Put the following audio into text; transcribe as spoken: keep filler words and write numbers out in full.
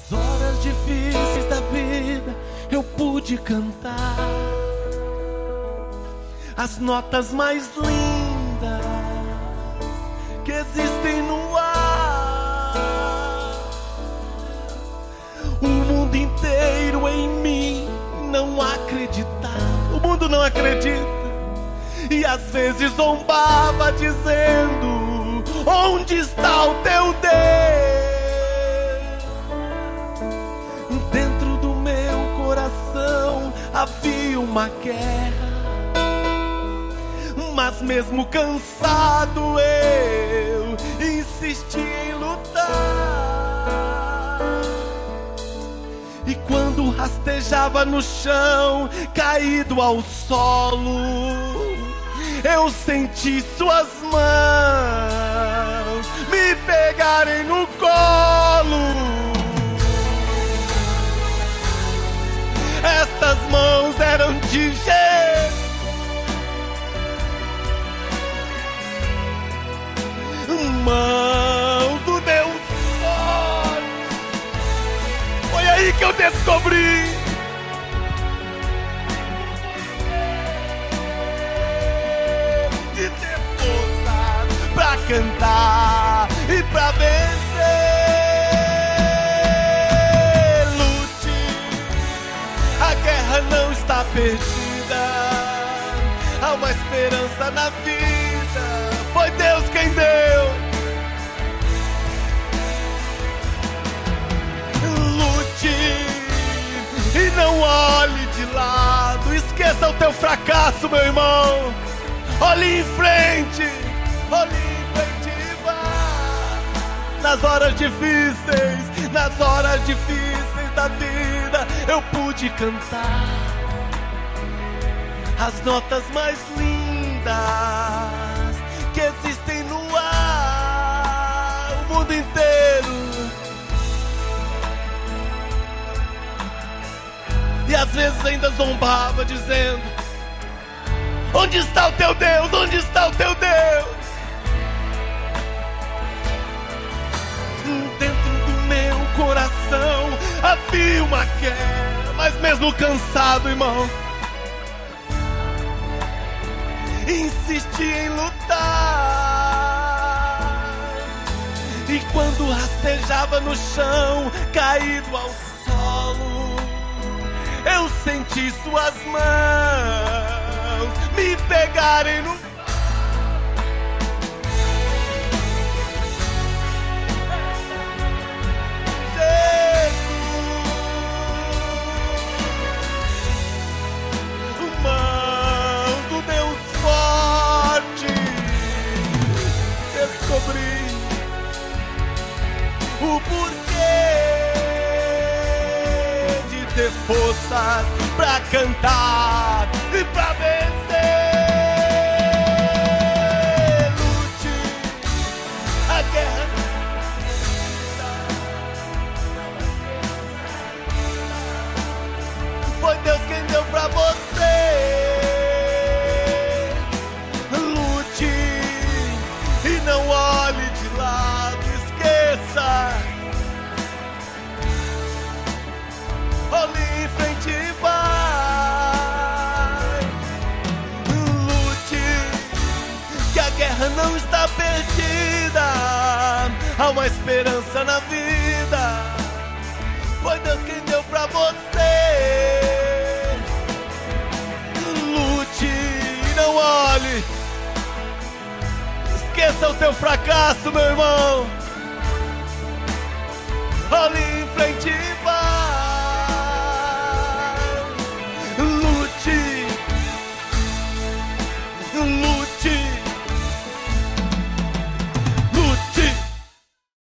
Nas horas difíceis da vida eu pude cantar as notas mais lindas que existem no ar. O mundo inteiro em mim não acreditava, o mundo não acredita, e às vezes zombava dizendo: onde está o teu Deus? Dentro do meu coração havia uma guerra, mas mesmo cansado eu insisti em lutar. E quando rastejava no chão, caído ao solo, eu senti suas mãos me pegarem no colo. Estas mãos eram de gelo, mão do Deus forte. Foi aí que eu descobri de ter forças pra cantar e pra vencer. Lute, a guerra não está perdida, há uma esperança na vida. Foi Deus quem deu. Lute e não olhe de lado. Esqueça o teu fracasso, meu irmão. Olhe em frente, olhe em frente e vá. Nas horas difíceis, nas horas difíceis da vida, eu pude cantar as notas mais lindas que existem no ar, o mundo inteiro. E às vezes ainda zombava dizendo: onde está o teu Deus? Onde está o teu Deus? Dentro do meu coração havia uma guerra, mas mesmo cansado, irmão, insisti em lutar. E quando rastejava no chão, caído ao solo, eu senti suas mãos me pegarem no o porquê de ter forças pra cantar e pra vencer. Lute, a guerra foi Deus quem deu pra você. Lute e não olhe de lado. Olhe em frente e vai. Lute, que a guerra não está perdida, há uma esperança na vida. Foi Deus quem deu pra você. Lute e não olhe. Esqueça o teu fracasso, meu irmão. Olhe em frente e